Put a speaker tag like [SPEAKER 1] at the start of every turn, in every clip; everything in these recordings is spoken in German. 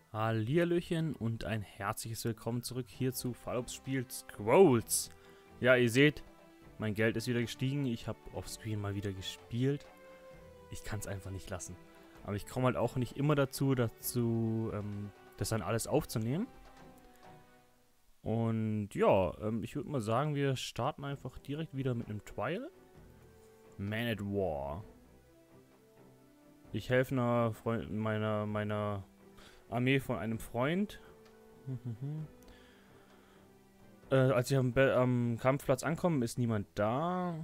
[SPEAKER 1] Hallihallöchen und ein herzliches Willkommen zurück hier zu Fallops Spiel Scrolls. Ja, ihr seht, mein Geld ist wieder gestiegen. Ich habe offscreen mal wieder gespielt. Ich kann es einfach nicht lassen. Aber ich komme halt auch nicht immer dazu, das dann alles aufzunehmen. Und ja, ich würde mal sagen, wir starten einfach direkt wieder mit einem Trial. Man at War. Ich helfe meiner Armee von einem Freund. Als ich am Kampfplatz ankomme, ist niemand da.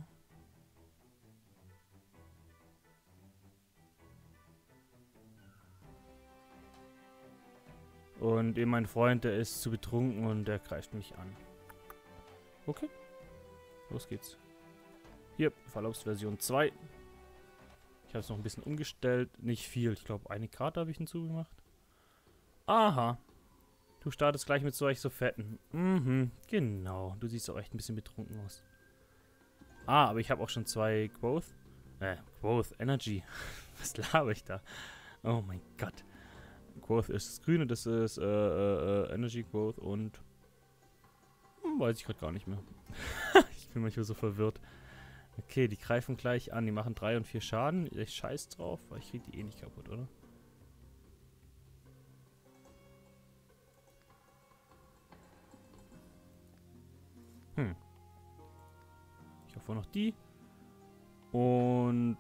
[SPEAKER 1] Und eben mein Freund, der ist zu betrunken und der greift mich an. Okay, los geht's. Hier, Fallops Version 2. Ich habe es noch ein bisschen umgestellt. Nicht viel, ich glaube eine Karte habe ich hinzugemacht. Aha. Du startest gleich mit solch so fetten. Mhm, genau. Du siehst auch echt ein bisschen betrunken aus. Ah, aber ich habe auch schon zwei Growth. Growth Energy. Was laber ich da? Oh mein Gott. Growth ist das Grüne, das ist Energy Growth und weiß ich gerade gar nicht mehr. Ich bin manchmal so verwirrt. Okay, die greifen gleich an. Die machen 3 und 4 Schaden. Ich scheiß drauf, weil ich krieg die eh nicht kaputt, oder? Ich hoffe noch die. Und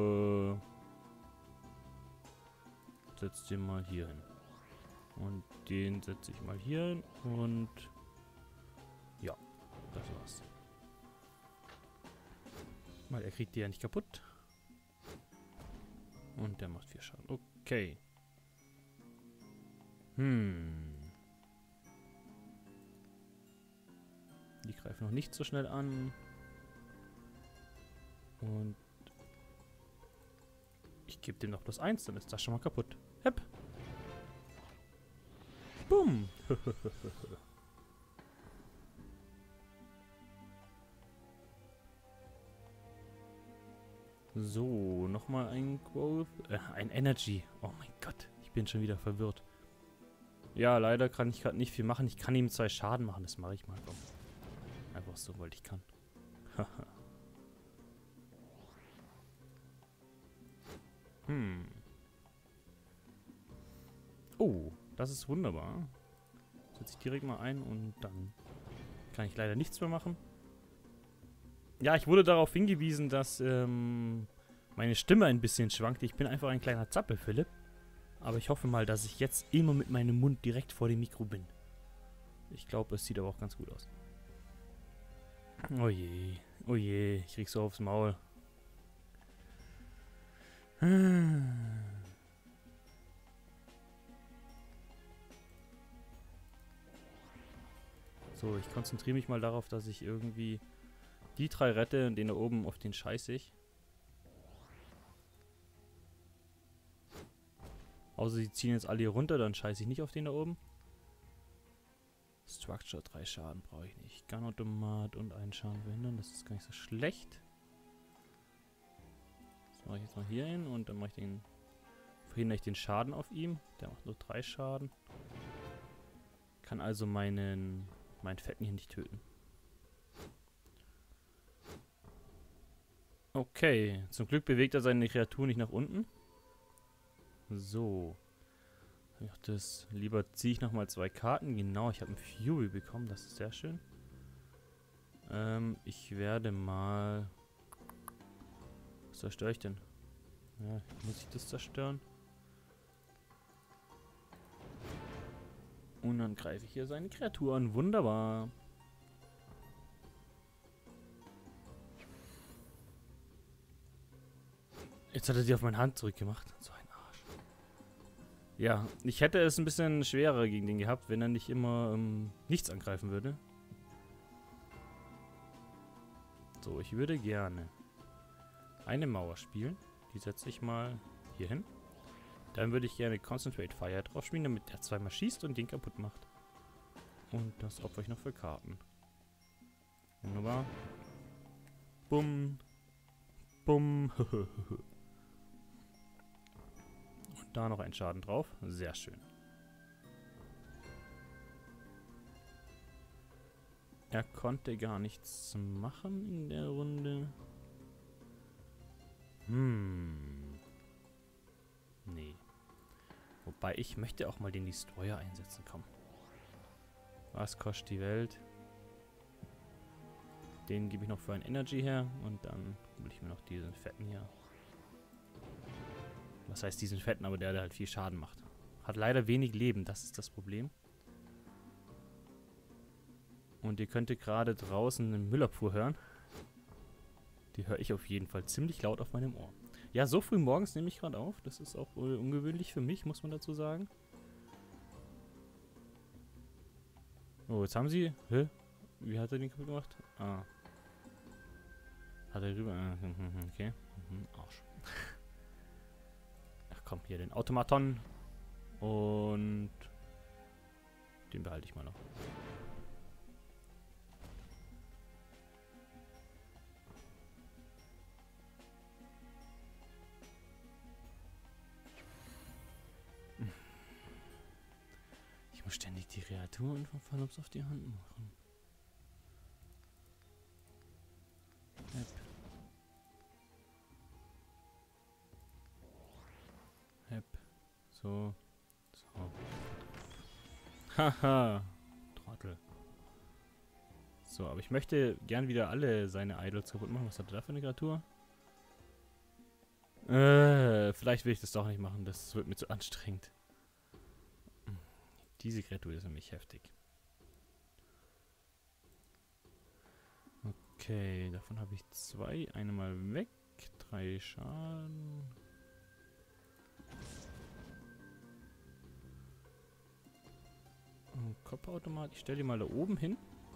[SPEAKER 1] setz den mal hier hin. Und den setze ich mal hier hin. Und ja, das war's. Weil er kriegt die ja nicht kaputt. Und der macht 4 Schaden. Okay. Die greifen noch nicht so schnell an. Und ich gebe dem noch plus 1, dann ist das schon mal kaputt. Hepp. Bumm. So, nochmal ein Growth. Ein Energy. Oh mein Gott, ich bin schon wieder verwirrt. Ja, leider kann ich gerade nicht viel machen. Ich kann ihm 2 Schaden machen, das mache ich mal. Komm. Einfach so, weil ich kann. Oh, das ist wunderbar. Setze ich direkt mal ein und dann kann ich leider nichts mehr machen. Ja, ich wurde darauf hingewiesen, dass meine Stimme ein bisschen schwankt. Ich bin einfach ein kleiner Zappel, Philipp. Aber ich hoffe mal, dass ich jetzt immer mit meinem Mund direkt vor dem Mikro bin. Ich glaube, es sieht aber auch ganz gut aus. Oh je, ich krieg so aufs Maul. So, ich konzentriere mich mal darauf, dass ich irgendwie die 3 rette und den da oben, auf den scheiße ich. Außer sie ziehen jetzt alle hier runter, dann scheiße ich nicht auf den da oben. Structure, 3 Schaden brauche ich nicht. Gunautomat und einen Schaden verhindern, das ist gar nicht so schlecht. Das mache ich jetzt mal hier hin und dann mache ich verhindere ich den Schaden auf ihm. Der macht nur 3 Schaden. Kann also meinen Fetten hier nicht töten. Okay, zum Glück bewegt er seine Kreatur nicht nach unten. So. Lieber ziehe ich nochmal 2 Karten. Genau, ich habe einen Fury bekommen, das ist sehr schön. Ich werde mal... Was zerstöre ich denn? Ja, muss ich das zerstören? Und dann greife ich hier seine Kreatur an. Wunderbar. Jetzt hat er sie auf meine Hand zurückgemacht. So ein Arsch. Ja, ich hätte es ein bisschen schwerer gegen den gehabt, wenn er nicht immer nichts angreifen würde. So, ich würde gerne eine Mauer spielen. Die setze ich mal hier hin. Dann würde ich gerne Concentrate Fire drauf spielen, damit er 2-mal schießt und den kaputt macht. Und das opfer ich noch für Karten. Wunderbar. Bumm. Bumm. Und da noch ein Schaden drauf. Sehr schön. Er konnte gar nichts machen in der Runde. Nee. Wobei, ich möchte auch mal den Destroyer einsetzen. Komm. Was kostet die Welt? Den gebe ich noch für ein Energy her. Und dann hole ich mir noch diesen fetten hier. Was heißt diesen fetten? Aber der halt viel Schaden macht. Hat leider wenig Leben. Das ist das Problem. Und ihr könntet gerade draußen eine Müllabfuhr hören. Die höre ich auf jeden Fall ziemlich laut auf meinem Ohr. Ja, so früh morgens nehme ich gerade auf. Das ist auch ungewöhnlich für mich, muss man dazu sagen. Oh, jetzt haben sie... Hä? Wie hat er den kaputt gemacht? Ah. Hat er rüber... Okay. Arsch. Ach komm, hier den Automaton. Und... Den behalte ich mal noch. Ich muss ständig die Kreaturen von Fallops auf die Hand machen. Hep. Hep. So. So. Haha. Trottel. So, aber ich möchte gern wieder alle seine Idols kaputt machen. Was hat er da für eine Kreatur? Vielleicht will ich das doch nicht machen. Das wird mir zu anstrengend. Diese Kreatur ist nämlich heftig. Okay, davon habe ich 2. Eine mal weg. 3 Schaden. Kopfautomat. Ich stelle die mal da oben hin.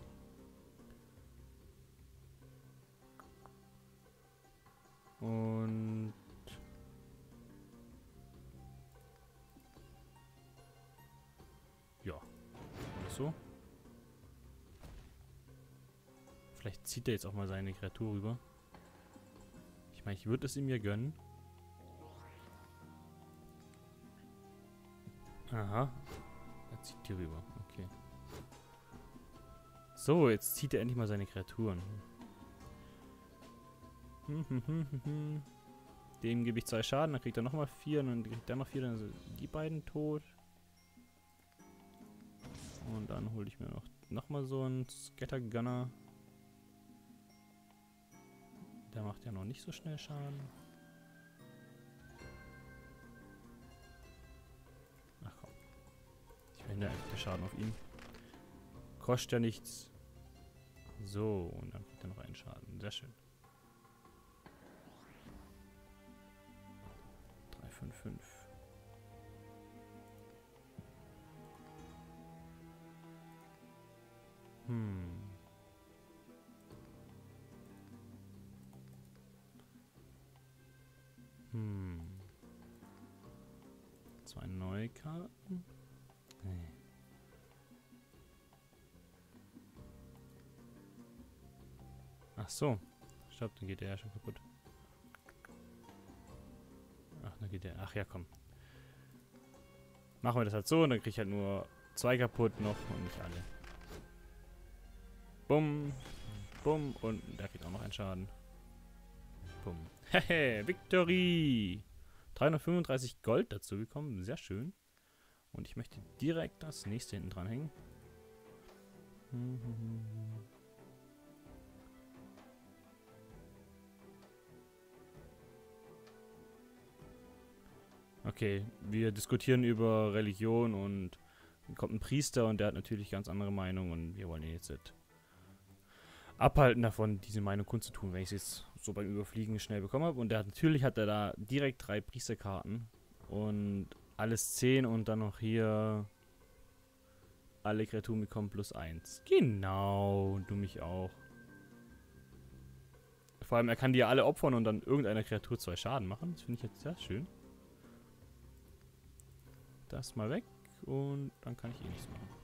[SPEAKER 1] Und... ja. Oder so. Vielleicht zieht er jetzt auch mal seine Kreatur rüber. Ich meine, ich würde es ihm ja gönnen. Aha. Er zieht hier rüber. Okay. So, jetzt zieht er endlich mal seine Kreaturen. Dem gebe ich 2 Schaden, dann kriegt er nochmal 4, und dann kriegt er noch 4, dann sind die beiden tot. Und dann hole ich mir noch mal so einen Scattergunner. Der macht ja noch nicht so schnell Schaden. Ach komm. Ich verhindere einfach den Schaden auf ihn. Kostet ja nichts. So, und dann kriegt er noch einen Schaden. Sehr schön. 3, 5, 5. Zwei neue Karten? Nee. Ach so. Stopp, dann geht der ja schon kaputt. Ach, dann geht der... Ach ja, komm. Machen wir das halt so und dann kriege ich halt nur 2 kaputt noch und nicht alle. Bumm. Bumm. Und der kriegt auch noch einen Schaden. Bumm. Hehe, Victory! 335 Gold dazu bekommen. Sehr schön. Und ich möchte direkt das nächste hinten dran hängen. Okay, wir diskutieren über Religion und dann kommt ein Priester und der hat natürlich ganz andere Meinung und wir wollen ihn jetzt abhalten davon, diese Meinung kundzutun, wenn ich es jetzt so beim Überfliegen schnell bekommen habe. Und natürlich hat er da direkt 3 Priesterkarten und alles 10 und dann noch hier alle Kreaturen bekommen +1. Genau, und du mich auch. Vor allem, er kann die ja alle opfern und dann irgendeiner Kreatur 2 Schaden machen. Das finde ich jetzt sehr schön. Das mal weg und dann kann ich eh nichts machen.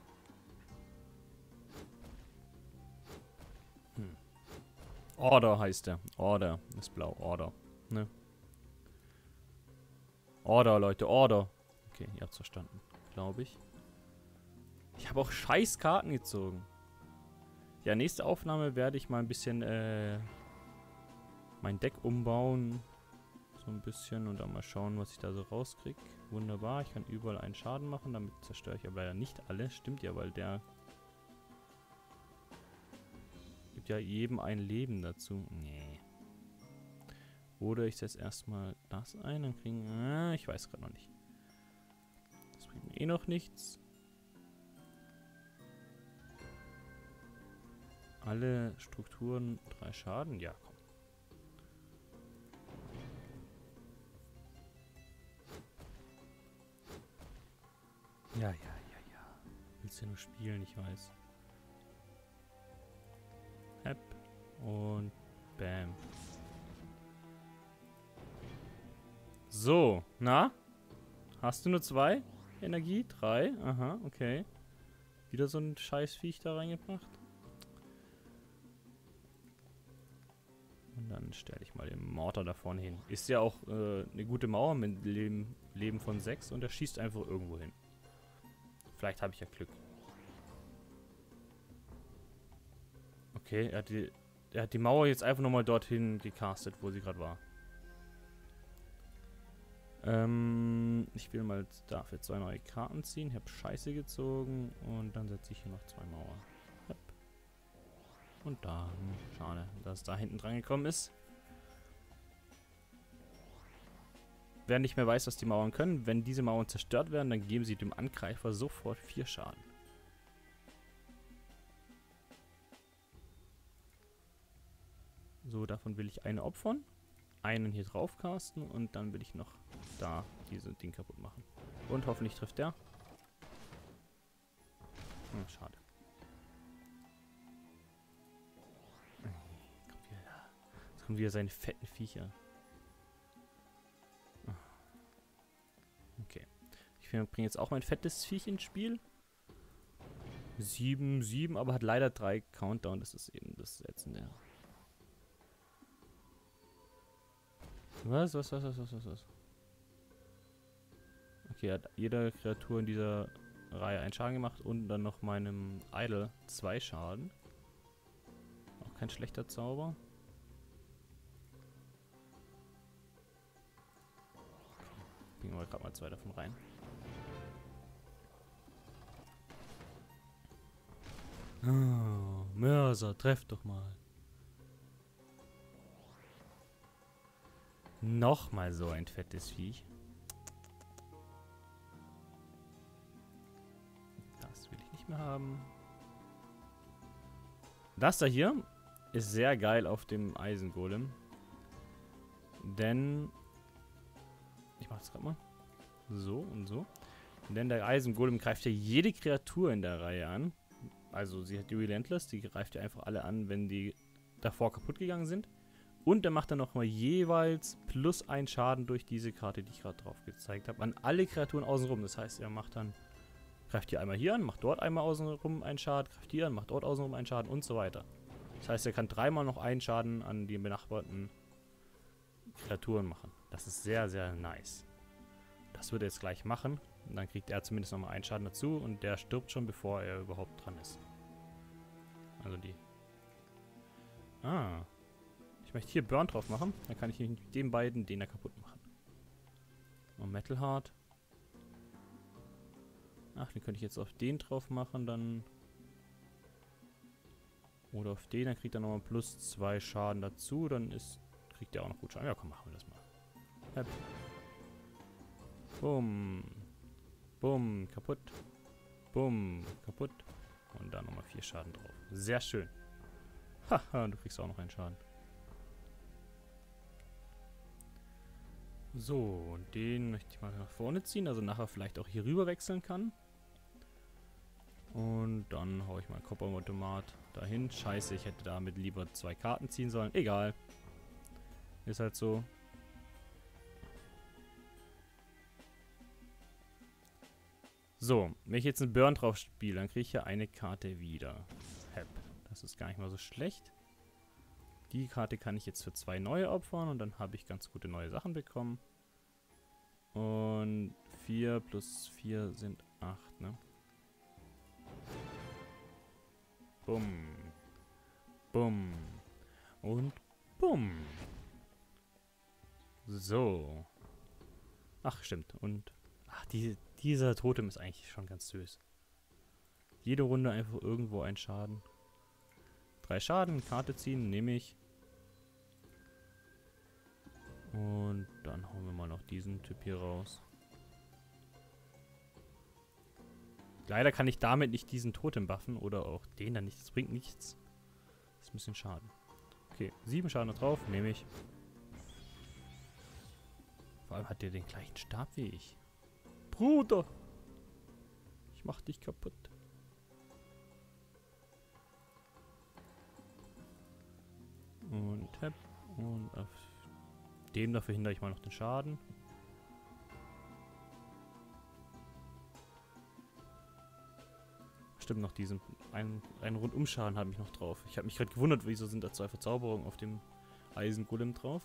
[SPEAKER 1] Order heißt der. Order. Ist blau. Order. Ne? Order, Leute. Order. Okay, ihr habt's verstanden. Glaube ich. Ich habe auch scheiß Karten gezogen. Ja, nächste Aufnahme werde ich mal ein bisschen mein Deck umbauen. So ein bisschen und dann mal schauen, was ich da so rauskriege. Wunderbar, ich kann überall einen Schaden machen, damit zerstöre ich aber ja nicht alle. Stimmt ja, weil der gibt ja jedem ein Leben dazu. Nee. Oder ich setze erstmal das ein, dann kriegen... ich weiß gerade noch nicht. Das bringt mir eh noch nichts. Alle Strukturen 3 Schaden? Ja, komm. Ja. Willst ja nur spielen, ich weiß. Hep. Und bam. So, na? Hast du nur 2 Energie? 3? Aha, okay. Wieder so ein scheiß Viech da reingebracht. Und dann stelle ich mal den Mortar da vorne hin. Ist ja auch eine gute Mauer mit Leben von 6 und er schießt einfach irgendwo hin. Vielleicht habe ich ja Glück. Okay, er hat die Mauer jetzt einfach nochmal dorthin gecastet, wo sie gerade war. Ich will mal dafür 2 neue Karten ziehen. Ich habe Scheiße gezogen und dann setze ich hier noch 2 Mauern. Hep. Und da. Schade, dass es da hinten dran gekommen ist. Wer nicht mehr weiß, was die Mauern können, wenn diese Mauern zerstört werden, dann geben sie dem Angreifer sofort 4 Schaden. So, davon will ich eine opfern. Einen hier drauf casten und dann will ich noch da diese Ding kaputt machen. Und hoffentlich trifft der. Schade. Jetzt kommen wieder seine fetten Viecher. Okay. Ich bringe jetzt auch mein fettes Viech ins Spiel. 7, aber hat leider 3 Countdown. Das ist eben das Ätzende. Was? Okay, hat jede Kreatur in dieser Reihe einen Schaden gemacht und dann noch meinem Idol 2 Schaden. Auch kein schlechter Zauber. Bringen wir gerade mal 2 davon rein. Oh, Mörser, treff doch mal. Nochmal so ein fettes Viech. Das will ich nicht mehr haben. Das da hier ist sehr geil auf dem Eisengolem. Denn... Ich mach das gerade mal. So und so. Denn der Eisengolem greift ja jede Kreatur in der Reihe an. Also sie hat die Relentless, die greift ja einfach alle an, wenn die davor kaputt gegangen sind. Und er macht dann nochmal jeweils plus 1 Schaden durch diese Karte, die ich gerade drauf gezeigt habe, an alle Kreaturen außenrum. Das heißt, er macht dann, greift hier einmal hier an, macht dort einmal außenrum einen Schaden, greift hier an, macht dort außenrum einen Schaden und so weiter. Das heißt, er kann 3-mal noch einen Schaden an die benachbarten Kreaturen machen. Das ist sehr, sehr nice. Das wird er jetzt gleich machen. Und dann kriegt er zumindest nochmal einen Schaden dazu und der stirbt schon, bevor er überhaupt dran ist. Also die... Ich möchte hier Burn drauf machen. Dann kann ich mit den beiden den da kaputt machen. Und Metal Heart. Ach, den könnte ich jetzt auf den drauf machen, dann... Oder auf den, dann kriegt er nochmal plus 2 Schaden dazu. Dann kriegt er auch noch gut Schaden. Ja, komm, machen wir das mal. Hep. Bumm. Bumm, kaputt. Bumm, kaputt. Und dann nochmal 4 Schaden drauf. Sehr schön. Haha, du kriegst auch noch einen Schaden. So, und den möchte ich mal nach vorne ziehen, also nachher vielleicht auch hier rüber wechseln kann. Und dann haue ich mal Copper-Automat dahin. Scheiße, ich hätte damit lieber 2 Karten ziehen sollen. Egal. Ist halt so. So, wenn ich jetzt einen Burn drauf spiele, dann kriege ich hier eine Karte wieder. Hep. Das ist gar nicht mal so schlecht. Die Karte kann ich jetzt für 2 neue opfern und dann habe ich ganz gute neue Sachen bekommen. Und 4 plus 4 sind 8, ne? Bumm. Bumm. Und bumm. So. Ach, stimmt. Und ach, dieser Totem ist eigentlich schon ganz süß. Jede Runde einfach irgendwo ein Schaden. 3 Schaden, Karte ziehen, nehme ich. Und dann hauen wir mal noch diesen Typ hier raus. Leider kann ich damit nicht diesen Totem buffen oder auch den dann nicht. Das bringt nichts. Das ist ein bisschen schade. Okay, 7 Schaden noch drauf, nehme ich. Vor allem hat der den gleichen Stab wie ich. Bruder! Ich mach dich kaputt. Und tap. Und auf dem da verhindere ich mal noch den Schaden. Stimmt, noch diesen einen Rundumschaden habe ich noch drauf. Ich habe mich gerade gewundert, wieso sind da 2 Verzauberungen auf dem Eisengolem drauf.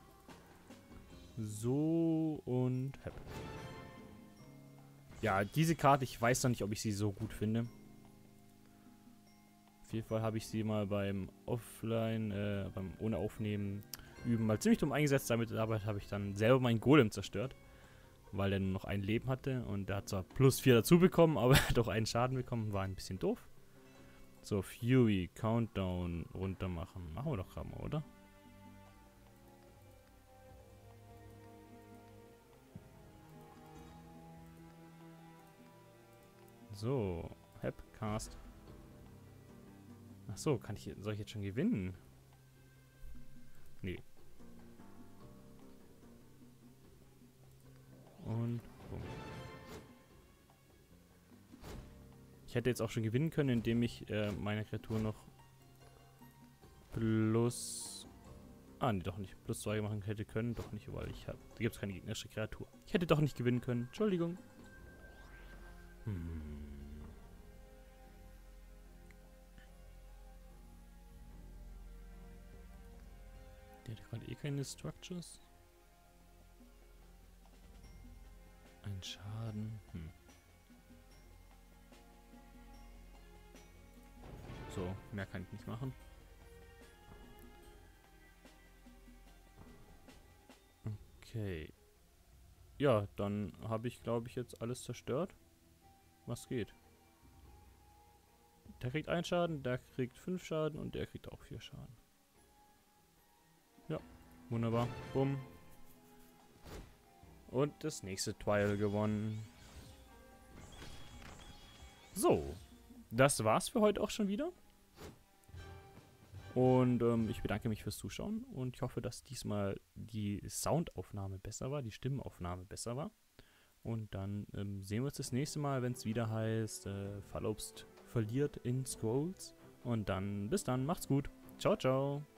[SPEAKER 1] So und hep. Ja, diese Karte, ich weiß noch nicht, ob ich sie so gut finde. Auf jeden Fall habe ich sie mal beim Offline, beim ohne Aufnehmen üben mal ziemlich dumm eingesetzt. Damit habe ich dann selber meinen Golem zerstört. Weil er nur noch ein Leben hatte und er hat zwar plus 4 dazu bekommen, aber er hat auch einen Schaden bekommen, war ein bisschen doof. So, Fury, Countdown runter machen. Machen wir doch gerade mal, oder? So, Hep, Cast. Ach so, soll ich jetzt schon gewinnen? Nee. Und bumm. Ich hätte jetzt auch schon gewinnen können, indem ich meine Kreatur noch plus... Ah, nee, doch nicht. Plus 2 machen hätte können. Doch nicht, weil ich habe... Da gibt es keine gegnerische Kreatur. Ich hätte doch nicht gewinnen können. Entschuldigung. Der hat gerade eh keine Structures. Ein Schaden. So, mehr kann ich nicht machen. Okay. Ja, dann habe ich, glaube ich, jetzt alles zerstört. Was geht? Der kriegt 1 Schaden, der kriegt 5 Schaden und der kriegt auch 4 Schaden. Ja, wunderbar. Bumm. Und das nächste Trial gewonnen. So, das war's für heute auch schon wieder. Und ich bedanke mich fürs Zuschauen und ich hoffe, dass diesmal die Soundaufnahme besser war, die Stimmenaufnahme besser war. Und dann sehen wir uns das nächste Mal, wenn es wieder heißt, Fallobst verliert in Scrolls. Und dann, bis dann, macht's gut. Ciao, ciao.